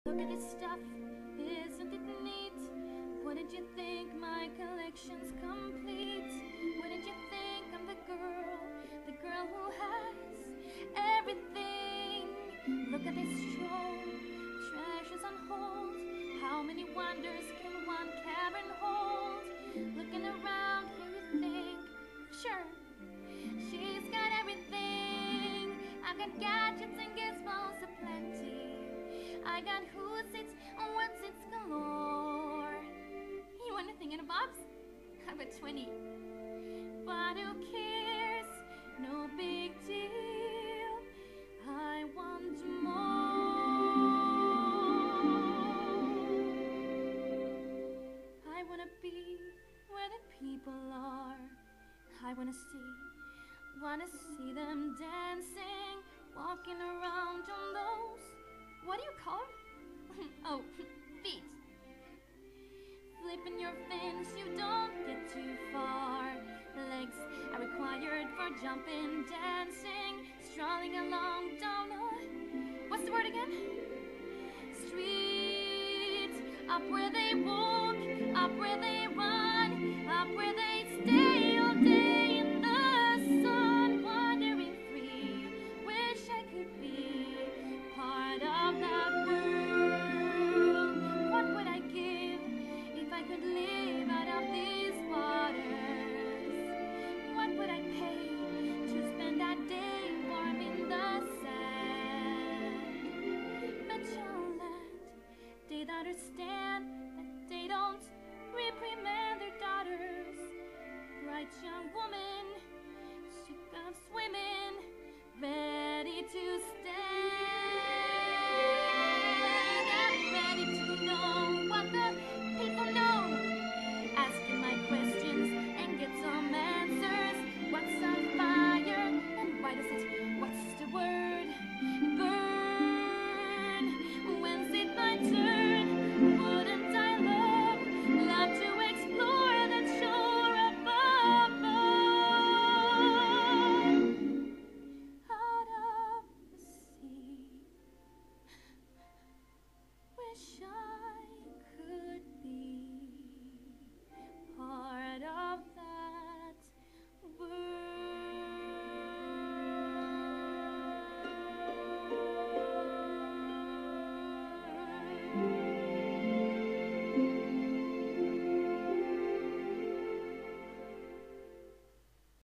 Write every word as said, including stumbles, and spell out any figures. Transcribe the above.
Look at this stuff, isn't it neat? Wouldn't you think my collection's complete? Wouldn't you think I'm the girl, the girl who has everything? Look at this trove, treasures on hold. How many wonders can one cavern hold? Looking around here you think, sure, she's got everything. I've got gadgets and gizmos aplenty. I got who's it and what's it's galore. You want anything in a box? I've got twenty. But who cares? No big deal. I want more. I wanna be where the people are. I wanna see, wanna see them dancing, walking around on those, what do you call them? Oh, feet. Flipping your fins, you don't get too far. Legs are required for jumping, dancing, strolling along, don't know. What's the word again? Street. Up where they walk, up where they run, up where they stay all day in the sun, wandering free. Wish I could be part of that world. What would I give if I could live out of these waters? What would I pay to spend that day warm in the sand? But you'll let they understand that they don't reprimand their daughters. Bright young woman, sick of swimming, ready to stand.